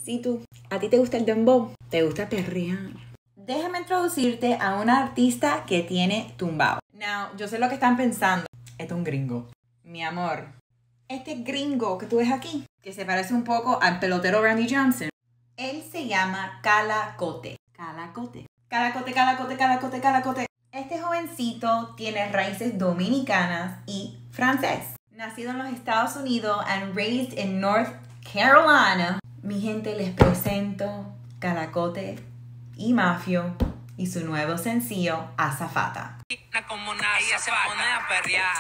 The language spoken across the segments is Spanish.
Si a ti te gusta el dembow, te gusta perrear, déjame introducirte a una artista que tiene tumbao. Now, yo sé lo que están pensando. Este es un gringo. Mi amor, este gringo que tú ves aquí, que se parece un poco al pelotero Randy Johnson, él se llama Calacote. Calacote. Calacote, Calacote, Calacote, Calacote. Este jovencito tiene raíces dominicanas y francés. Nacido en los Estados Unidos and raised in North Carolina. Mi gente, les presento Calacote y Mafio y su nuevo sencillo, Azafata. Como ella se pone a perrear.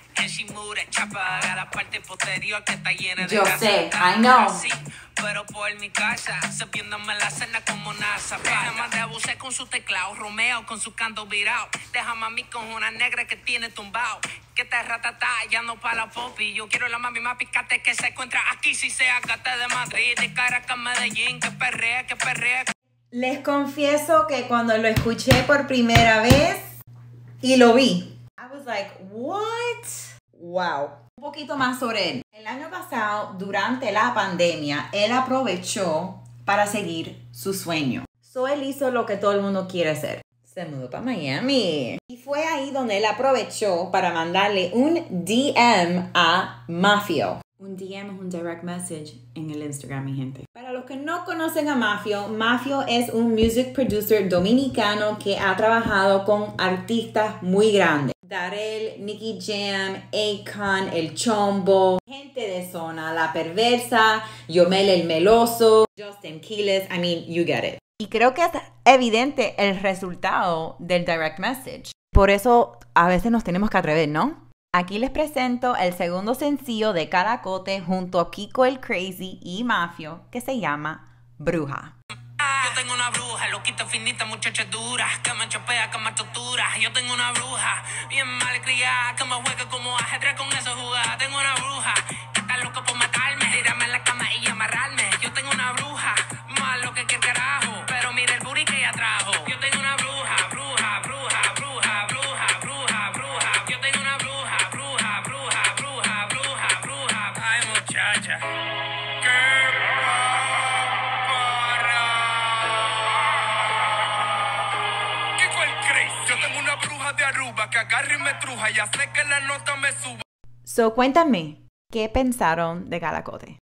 La parte posterior que está llena de yo sé, I know. Sí, pero por mi casa, sabiéndome la cena como una zapata. Déjame de abusar con su teclado, Romeo con su canto virado. Déjame a mí con una negra que tiene tumbao. Que te ratata, ya no para la popi. Yo quiero la mami más picante que se encuentra aquí. Si sea gata de Madrid, de Caracas, Medellín. Que perrea, que perrea. Les confieso que cuando lo escuché por primera vez y lo vi, I was like, what? Wow. Un poquito más sobre él. El año pasado, durante la pandemia, él aprovechó para seguir su sueño. So, él hizo lo que todo el mundo quiere hacer. Se mudó para Miami. Y fue ahí donde él aprovechó para mandarle un DM a Mafio. Un DM es un direct message en el Instagram, mi gente. Para los que no conocen a Mafio, Mafio es un music producer dominicano que ha trabajado con artistas muy grandes. Darel, Nicky Jam, Akon, El Chombo, gente de zona, La Perversa, Yomel el Meloso, Justin Quiles, I mean, you get it. Y creo que es evidente el resultado del direct message. Por eso a veces nos tenemos que atrever, ¿no? Aquí les presento el segundo sencillo de Calacote junto a Kiko el Crazy y Mafio, que se llama Bruja. Yo tengo una bruja, loquita, finita, muchacha dura, que me chopea, que me tortura. Yo tengo una bruja, bien malcriada, que me juega como ajedrez con esa jugada. Tengo una bruja, que está loca por matarme, tirarme en la cama y amarrarme. Yo tengo una bruja, más lo que el carajo, pero mira el booty que ella trajo. Yo tengo una bruja, bruja, bruja, bruja, bruja, bruja, bruja. Yo tengo una bruja, bruja, bruja, bruja, bruja, bruja. Ay, muchacha. Yo tengo una bruja de Aruba que agarra y me truja y hace que la nota me suba. So, cuéntame, ¿qué pensaron de Calacote?